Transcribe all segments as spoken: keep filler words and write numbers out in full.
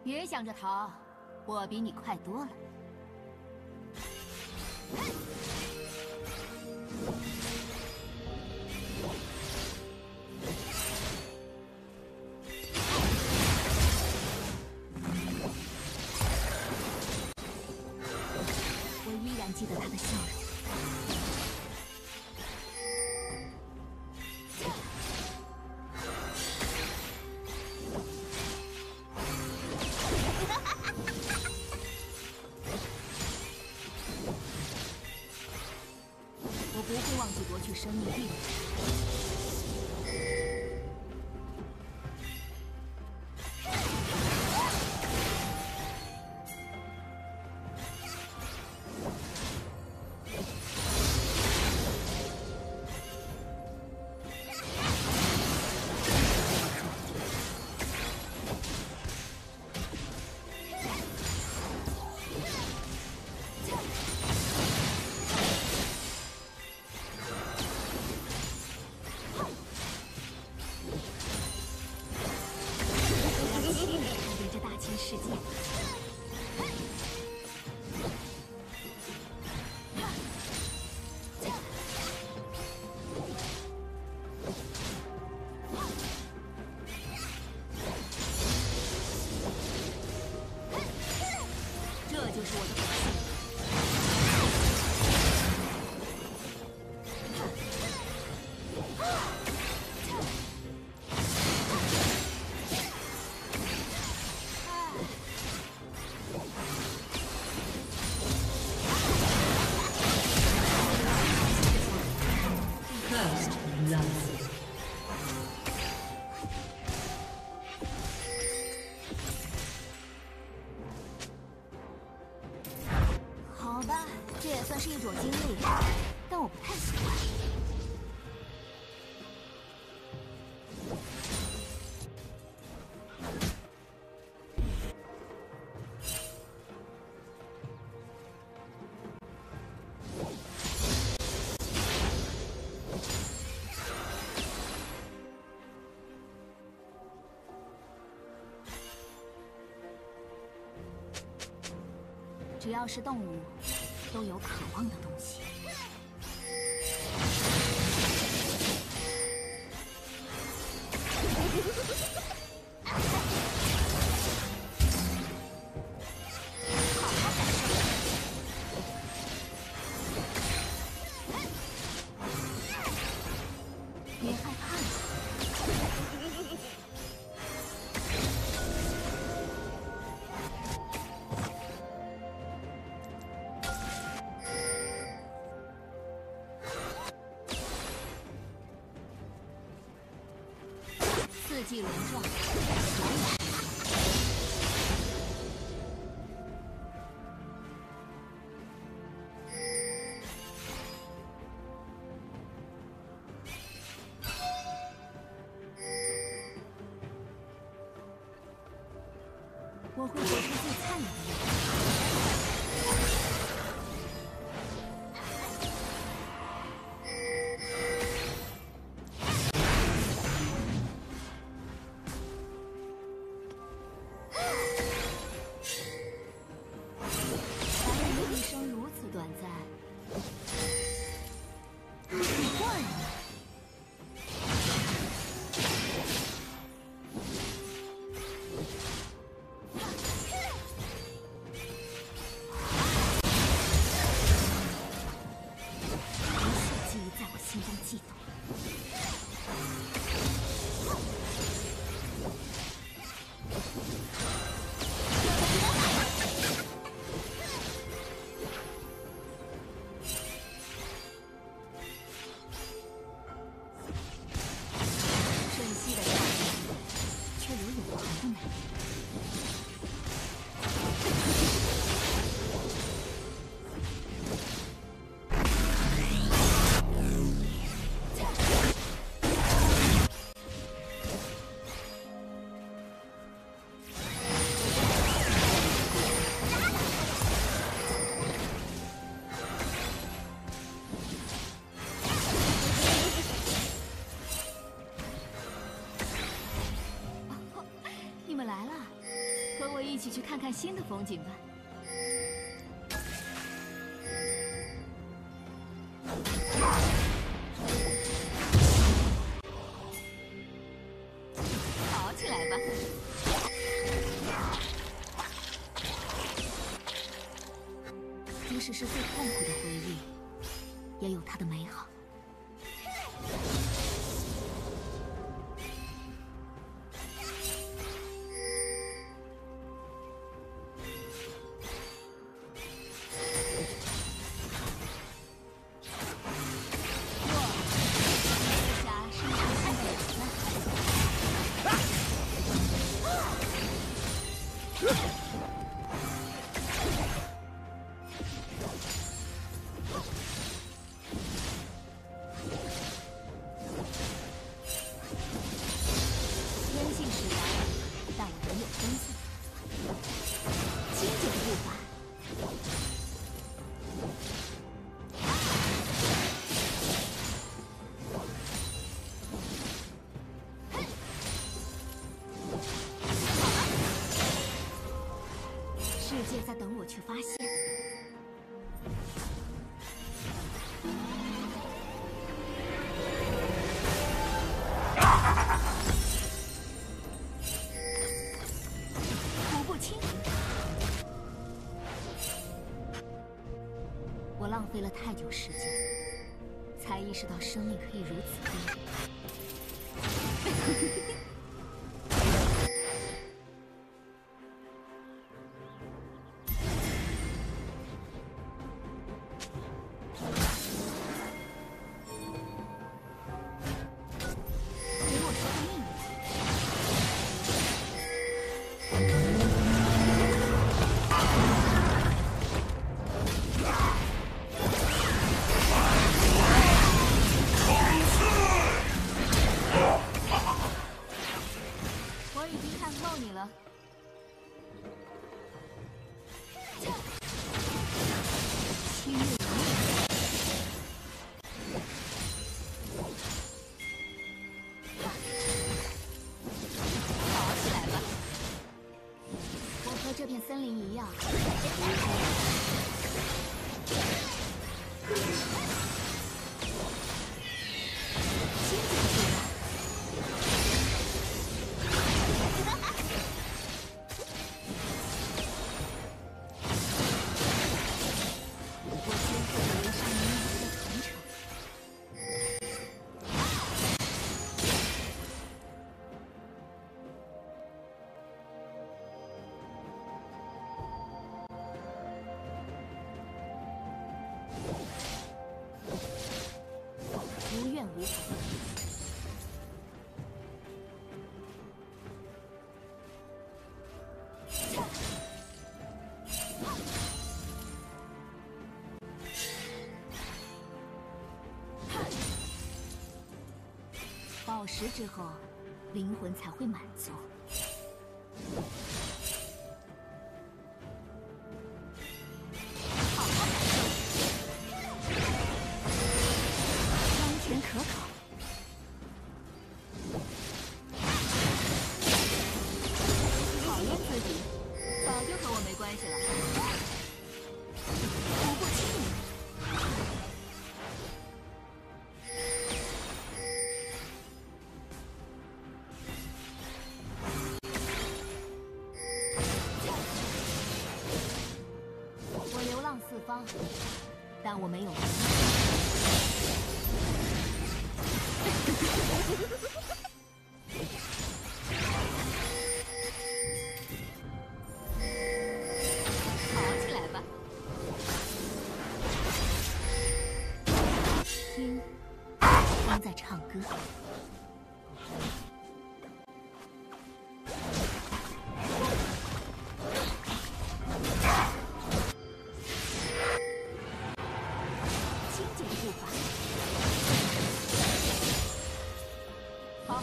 别想着逃，我比你快多了。我依然记得他的笑容。 我不会忘记夺取生命地的事。世界。这就是我的本性。 First love. 好吧，这也算是一种经历，但我不太喜欢。只要是动物，都有渴望的东西。别害怕了。 四季轮转，我会活出最灿烂的样子。 短暂，你过人了。无数记忆在我心中悸动。 你们来了， 和我一起去看看新的风景吧。跑起来吧！即使是最痛苦的回忆，也有它的美好。 世界在等我去发现。徒步轻盈，我浪费了太久时间，才意识到生命可以如此卑微。这片森林一样。无怨无悔。宝石之后，灵魂才会满足。好好感受，香甜可口。讨厌自己，早就和我没关系了。不过轻盈。 四方，但我没有。跑起来吧！听，风在唱歌。 好，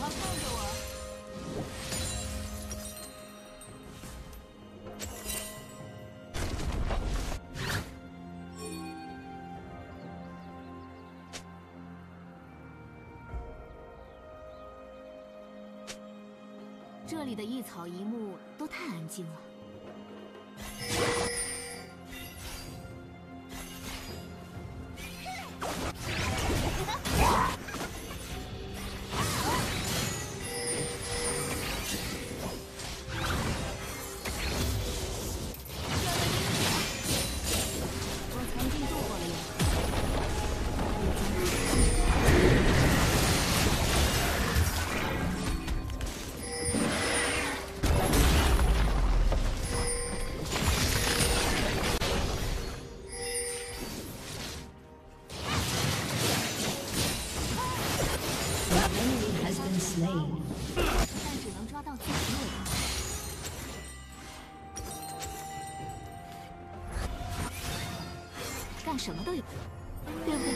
这里的一草一木都太安静了。但只能抓到自己尾巴。干什么都有，对不对？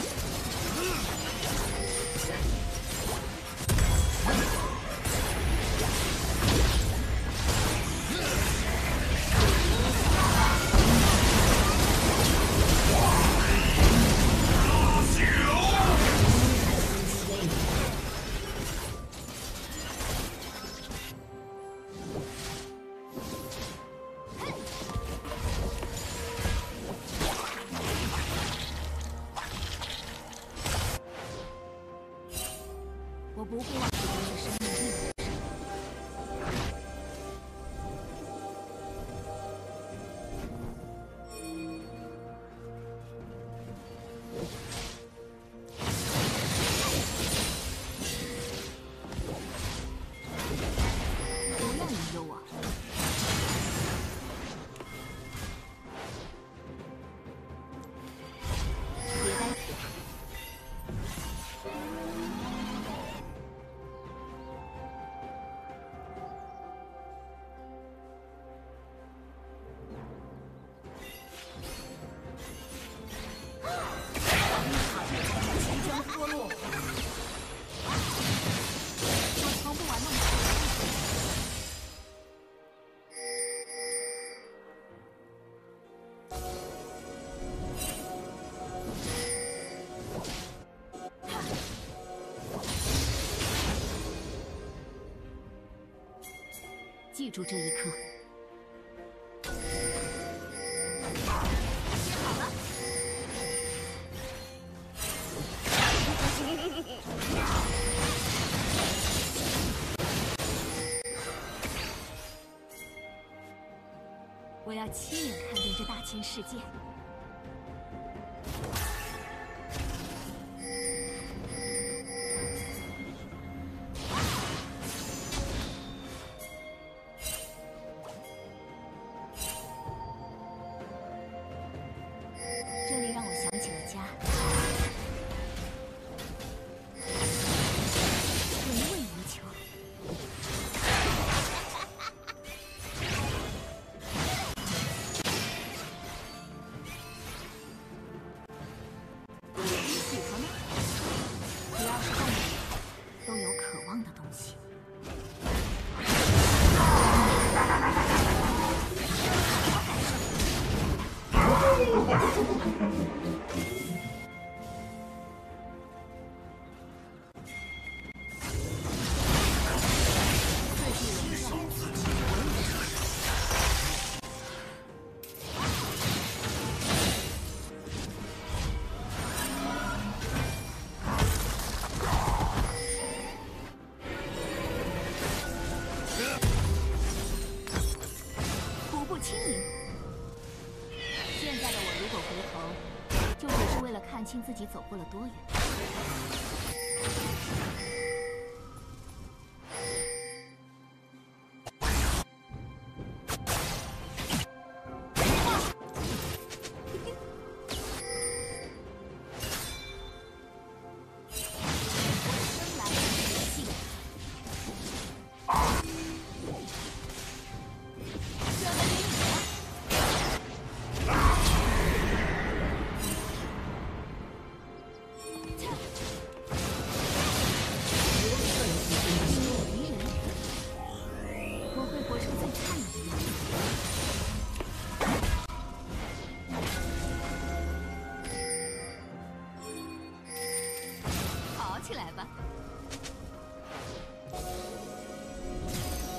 我不会忘记这是生命力的事。不要引诱我。别担心。记住这一刻。好了。我要亲眼看遍这大千世界。这里让我想起了家，回味无穷。你喜欢吗？只要是动物，都有渴望的东西。步步轻盈。现在的我如果回头，就只是为了看清自己走过了多远。起来吧。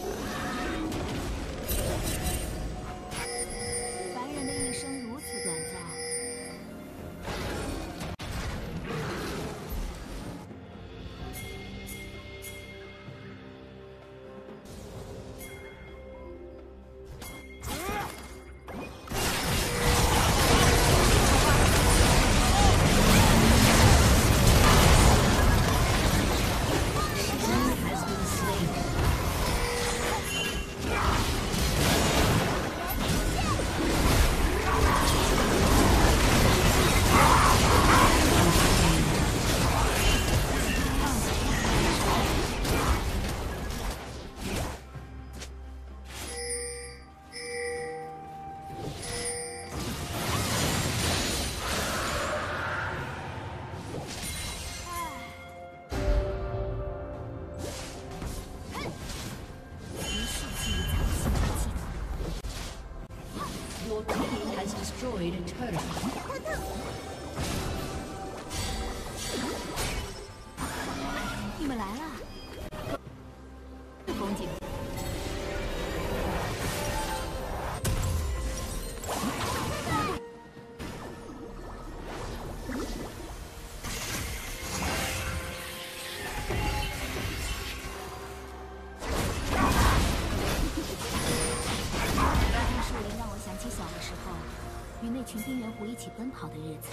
has destroyed a turret. 你们来了，风景。与那群冰原狐一起奔跑的日子，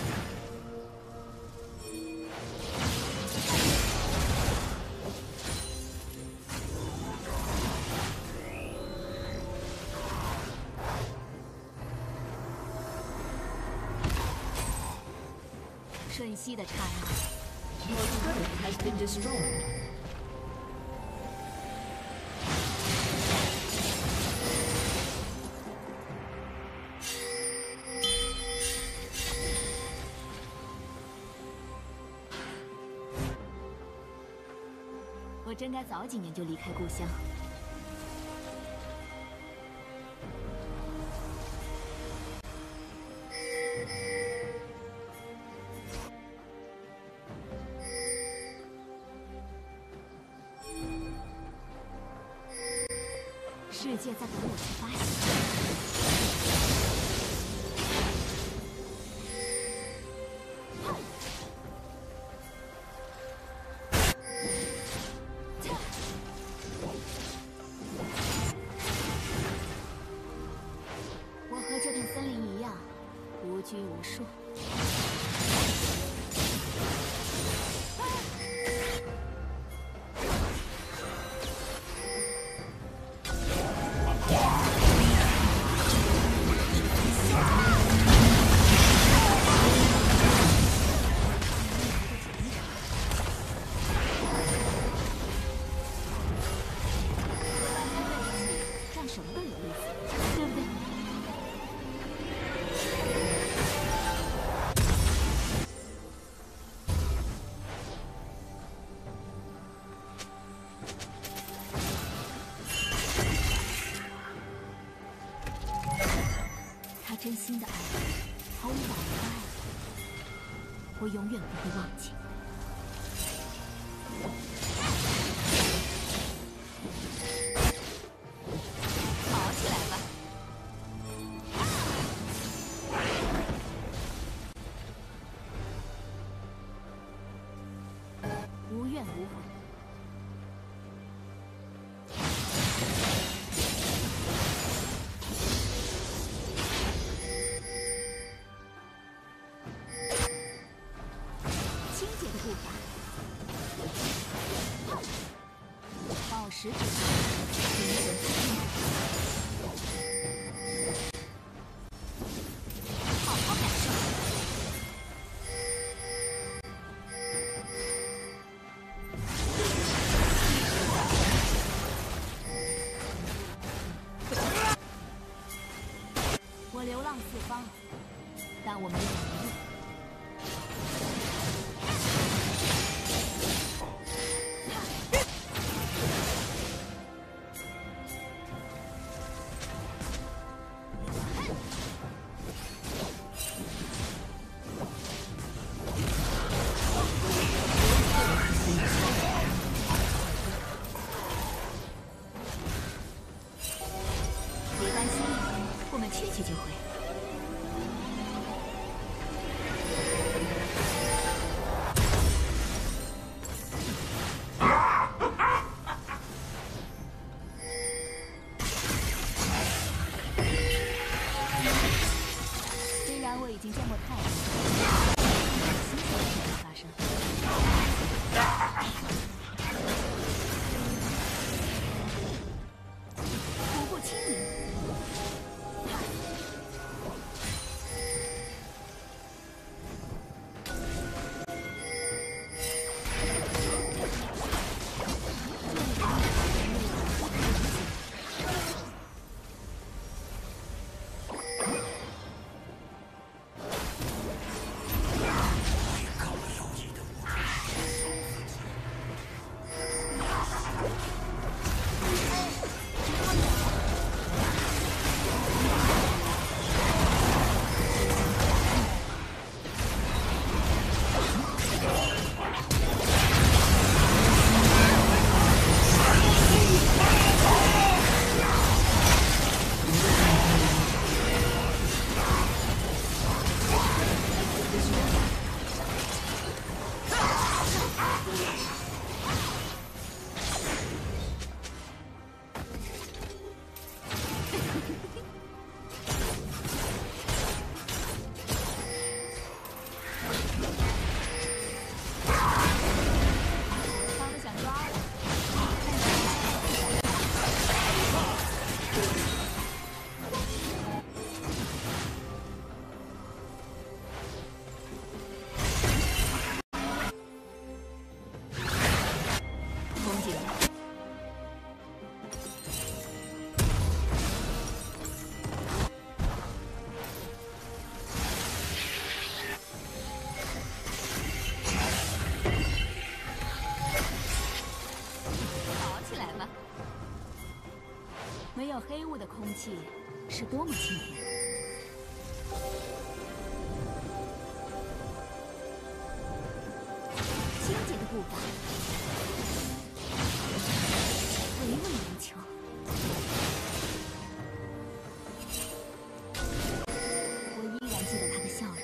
瞬息的刹那。 Your turret has been destroyed. 我真该早几年就离开故乡。世界在等我去发现。 和这片森林一样，无拘无束。这样什么都有意思，对不对？ 真心的爱，毫无保留的爱，我永远不会忘记。跑起来吧！无怨无悔。 步伐，宝石之下，灵魂之好好感受。我流浪四方，但我没有迷路。 别担心，我们去去就回。虽然我已经见过太多，新鲜的事情发生。 不顾清明， 没有黑雾的空气是多么清甜。清洁的步伐，唯唯如求。我依然记得他的笑容。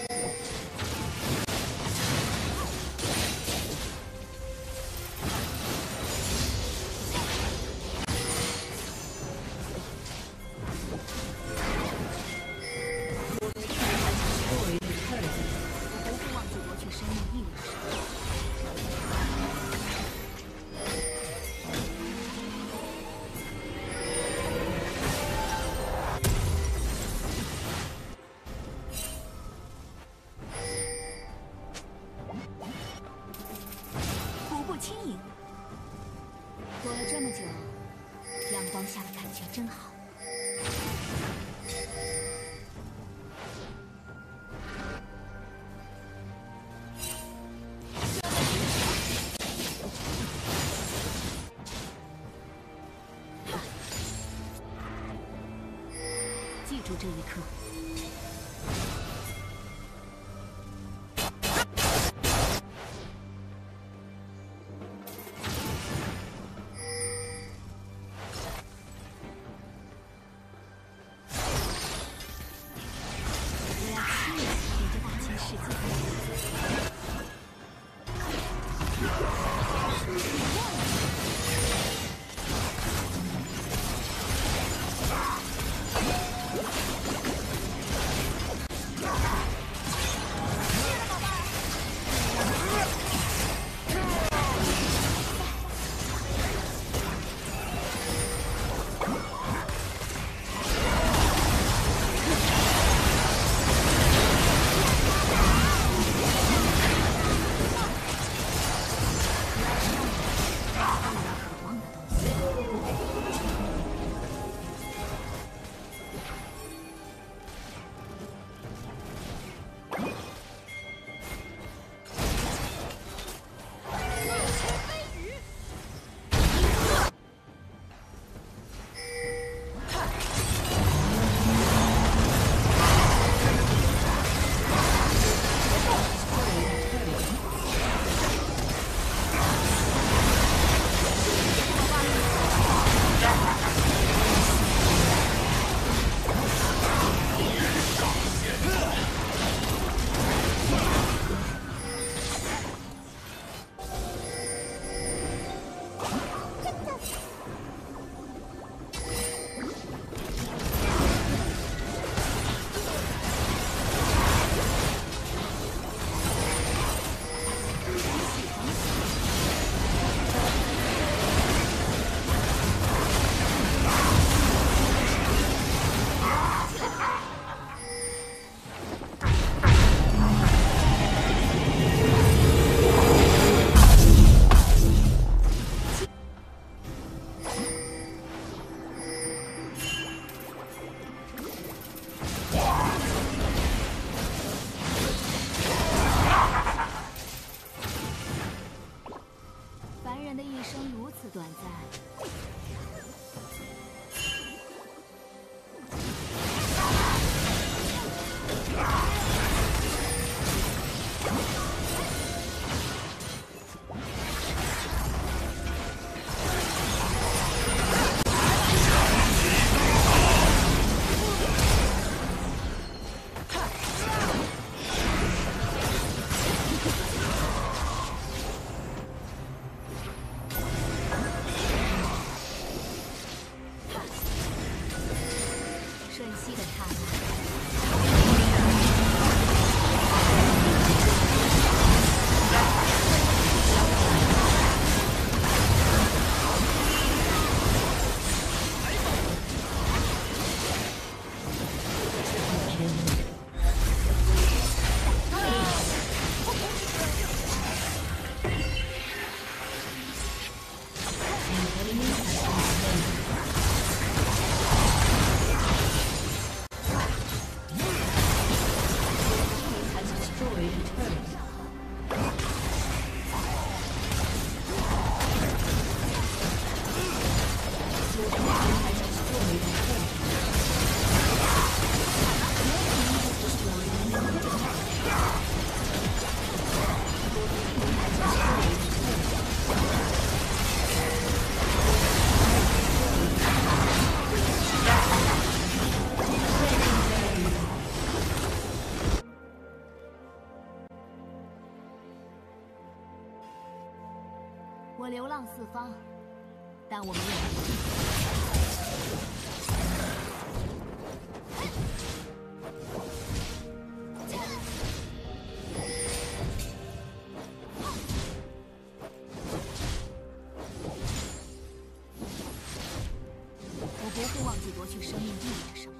轻盈，活了这么久，阳光下的感觉真好。记住这一刻。 短暂。 我流浪四方，但我没有离地。我不会忘记夺取生命意味着什么。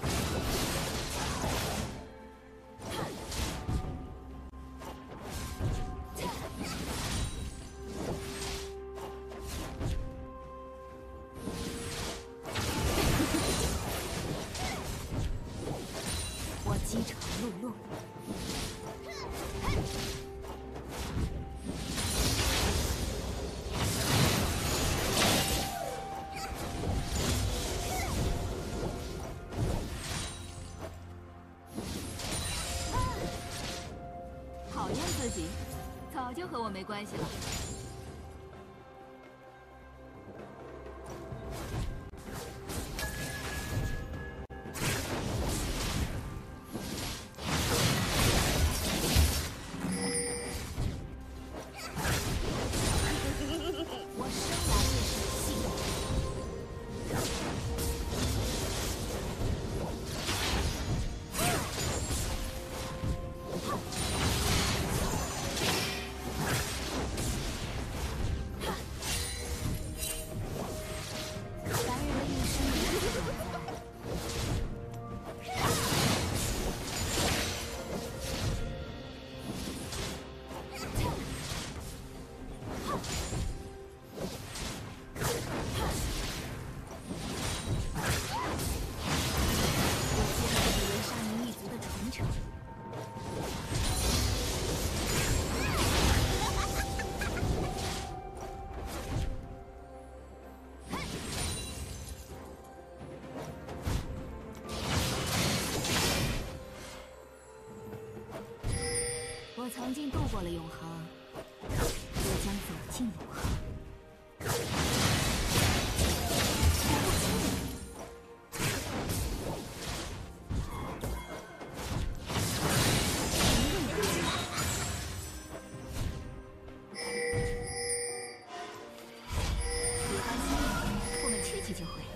饥肠辘辘。讨厌自己，早就和我没关系了。 我曾经度过了永恒，我将走进永恒。别担心，我们吃起就会。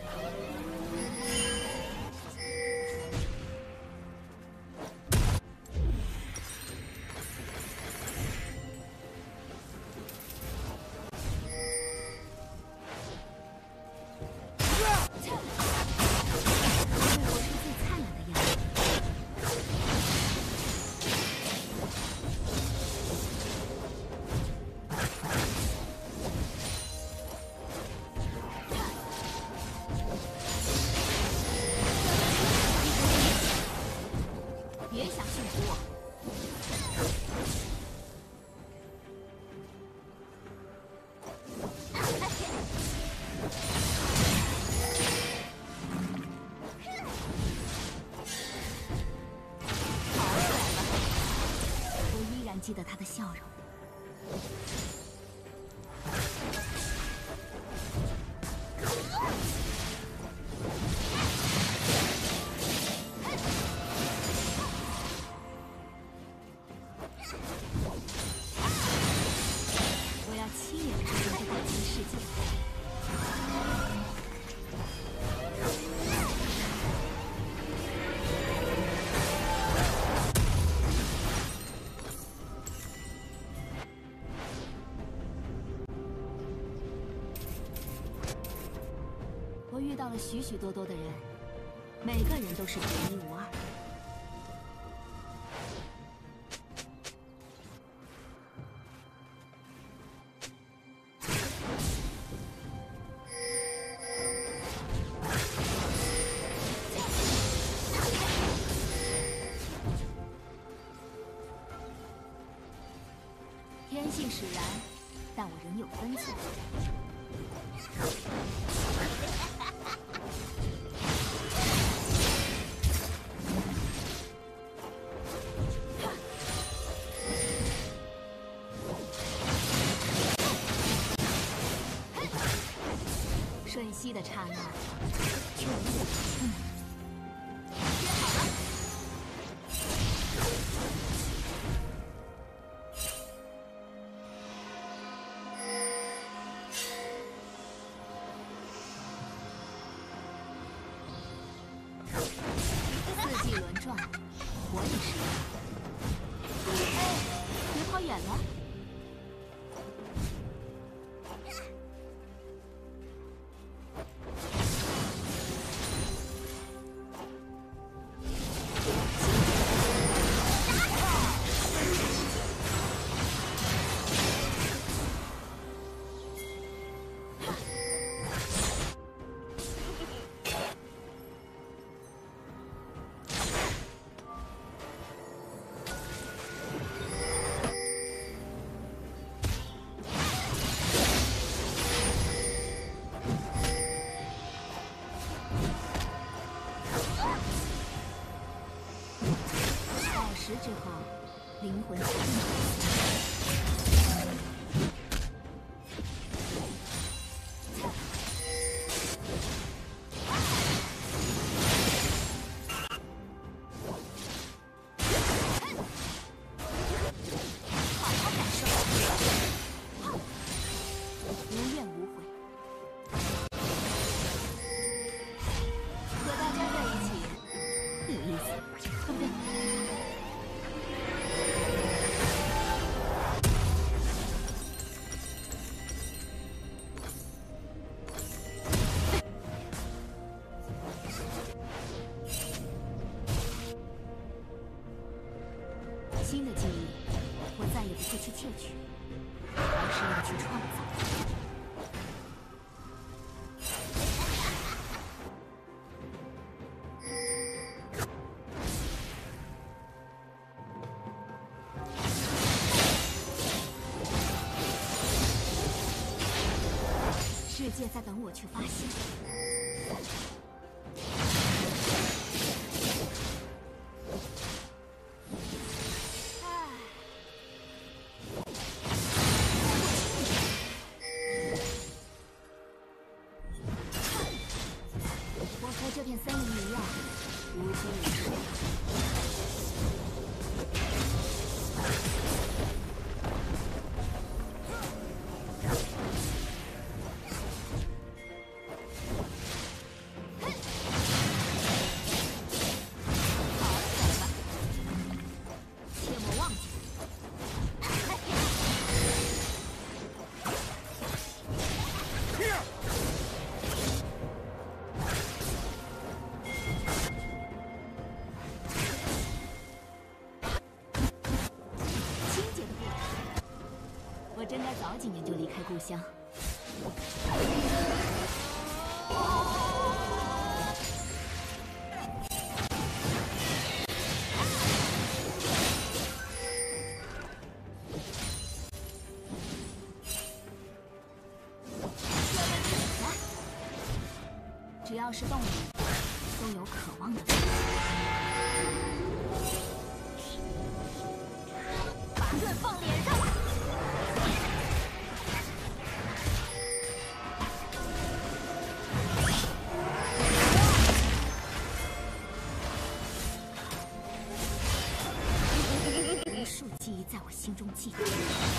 别想驯服我！逃出来吧！我依然记得他的笑容。 我要亲眼看见这大千世界。我遇到了许许多多的人，每个人都是独一无二。 天性使然，但我仍有分寸。瞬息的刹那，却无我不能。约好了。 我四季轮转，我也是。哎，别跑远了。之后，灵魂定好好感受，无怨无悔。和大家在一起有意思，对不对？新的记忆，我再也不会去窃取，而是要去创造。世界在等我去发现。和这片森林一样，无拘无束。好起来吧，切莫忘记。我真该早几年就离开故乡。只要是动物，都有渴望的东西。拔刃放脸上！无数记忆在我心中记住。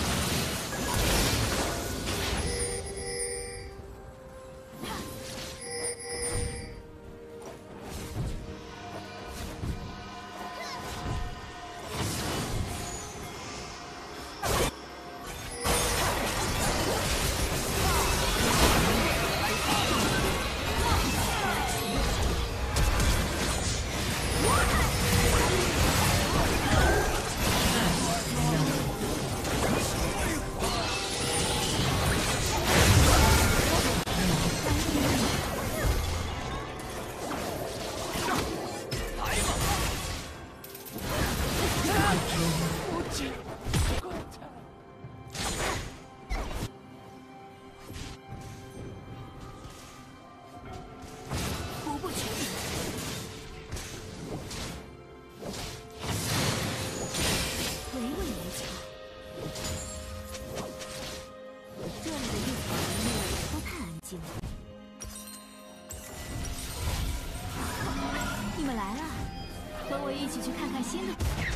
你们来了，和我一起去看看新的。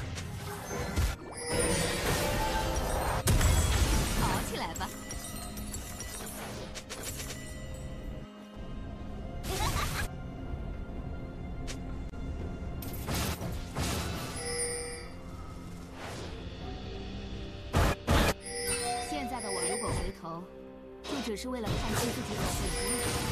跑起来吧！ 只是为了看清自己的实力。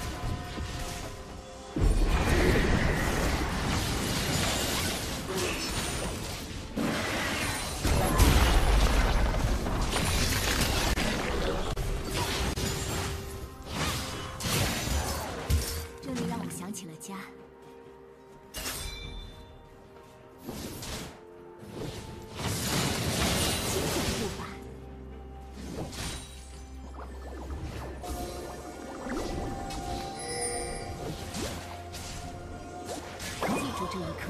这里让我想起了家。 这一刻，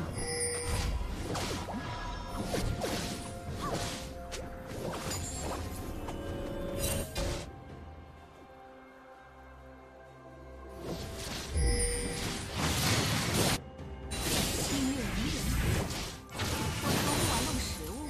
侵略敌人，我偷偷玩弄食物。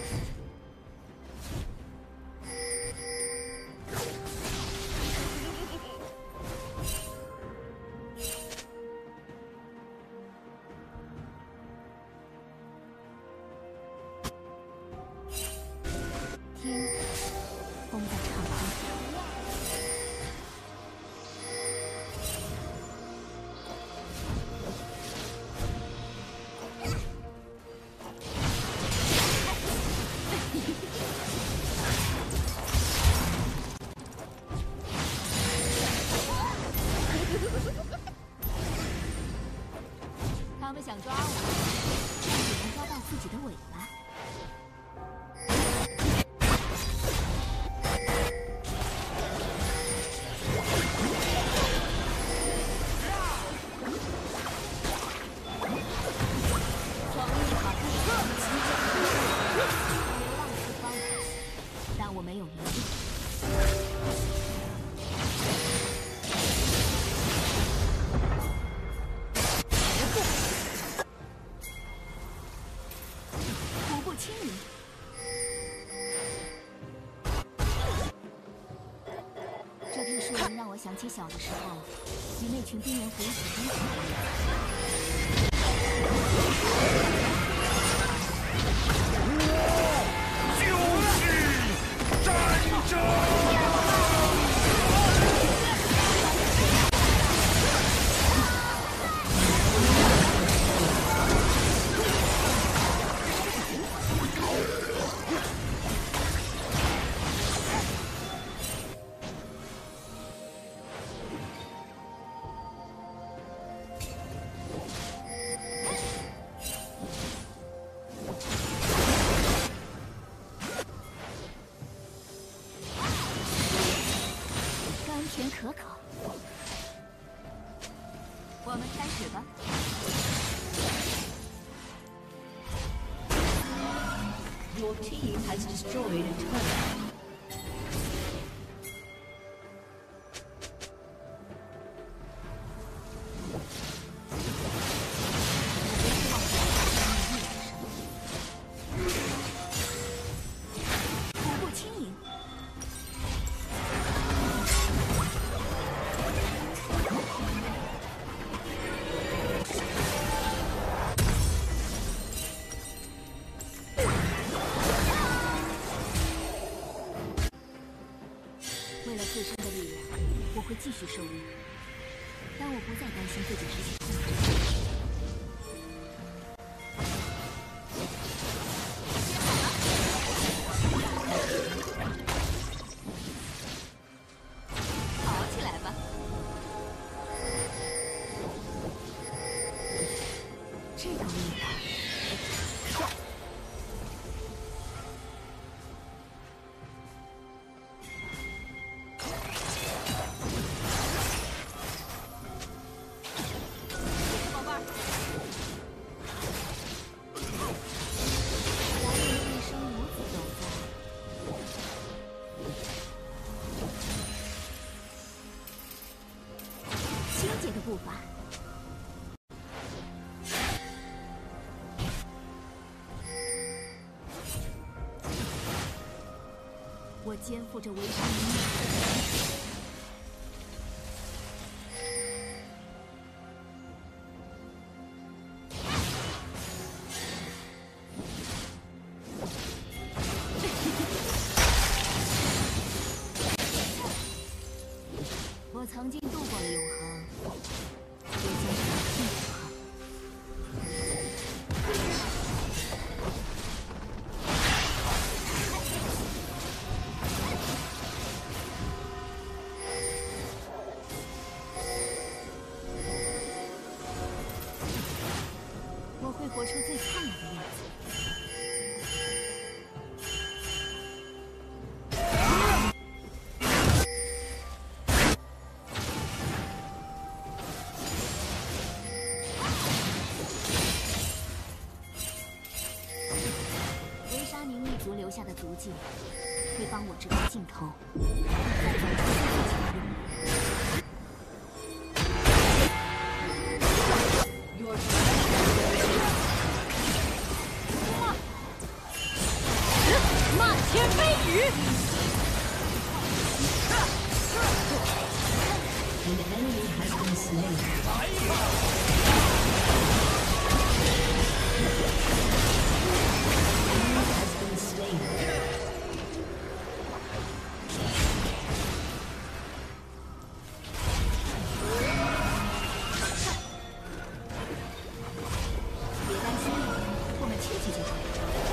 听，风在唱歌。他们想抓我，但只能抓到自己的尾巴。 但我没有余力。徒步轻盈。这片树林让我想起小的时候，与那群兵人虎一起争取。 甜可口，我们开始吧。 Your team has destroyed a turret. 为了自身的力量，我会继续受力，但我不再担心自己失去控制。跑起来吧！这个味道。 的步伐，我肩负着为生的命运。 会活出最灿烂的样子。维沙宁一族留下的足迹，会帮我指出尽头。再走出最前路。 漫天飞雨。 An enemy has been slain. Has been slain. 别担心，我们去去就好。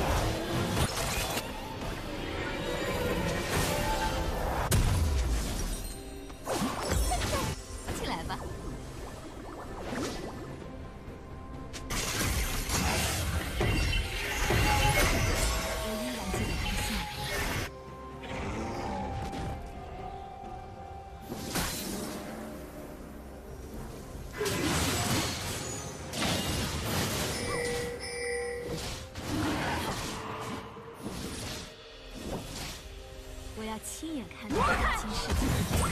我要亲眼看到这新世界。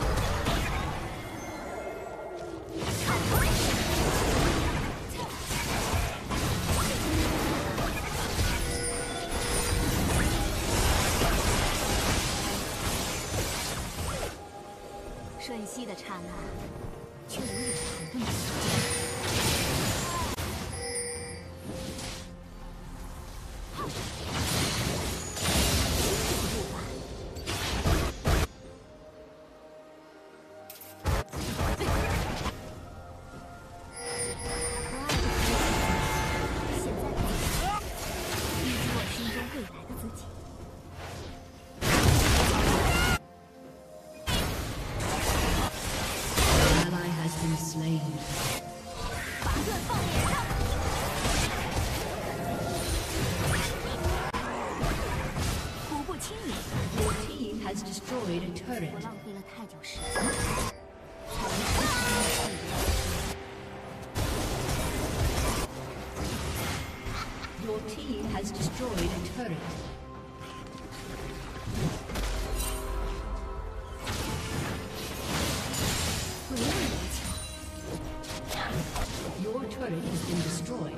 瞬息的刹那，却如有长顿的时间。 Has destroyed a turret. 我浪费了太久时间。 Your team has destroyed a turret. Your turret has been destroyed.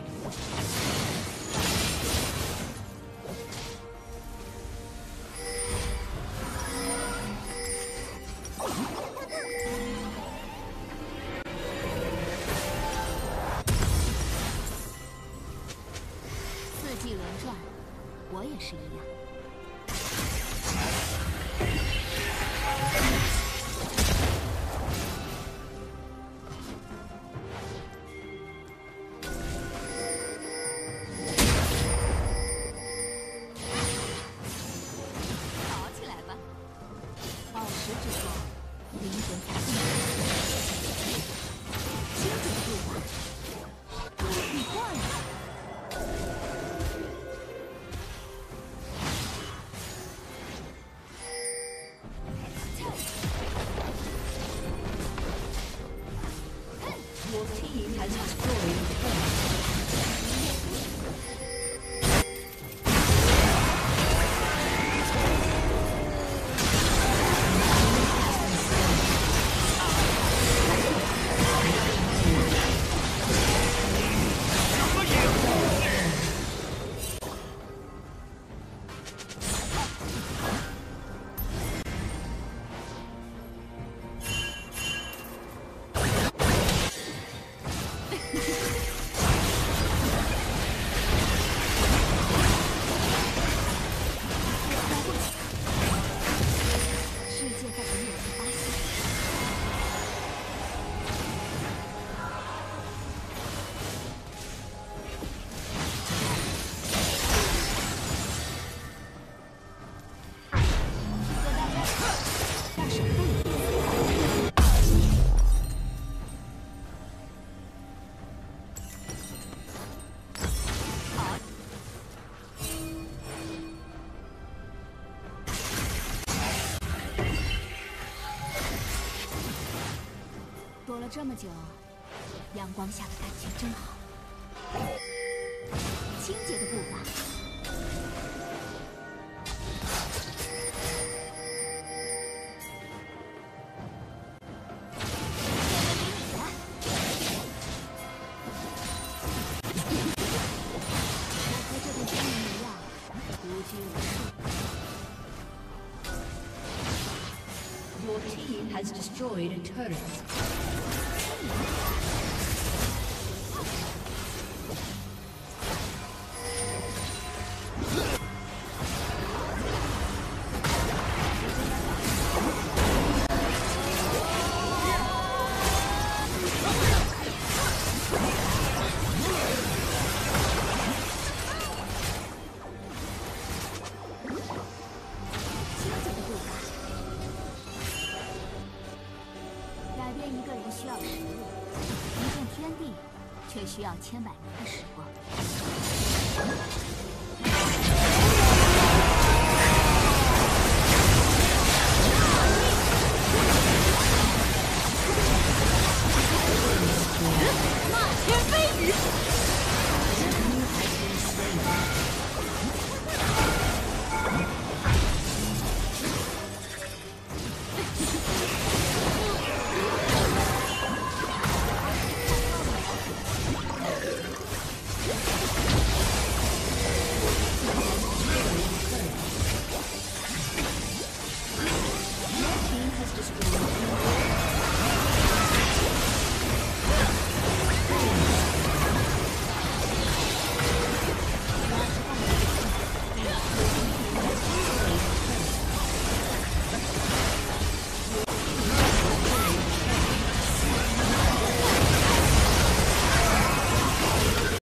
了这么久，阳光下的感觉真好。清洁的步伐。我和这对精灵一样，无拘无束。 Your team has destroyed a turret. 需要千百年的时光。